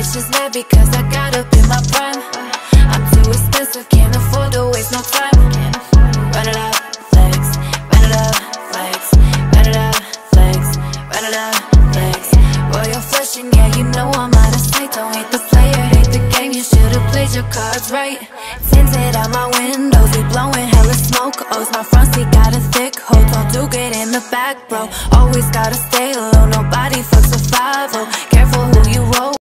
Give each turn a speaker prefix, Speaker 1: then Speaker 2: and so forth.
Speaker 1: bitches mad because I got up in my prime. I'm too expensive, can't afford to waste no time. Run it up, flex, run it up, flex, run it up, flex, run it up, flex. Royal flush and yeah, you know I'm out of sight. Don't hate the player, hate the game, you should've played your cards right. Tinted out my windows, we blowing hella smoke. O's my front seat got a thick hole, don't do good in the back, bro. Always gotta stay low, nobody fucks a 5-0. Careful who you roll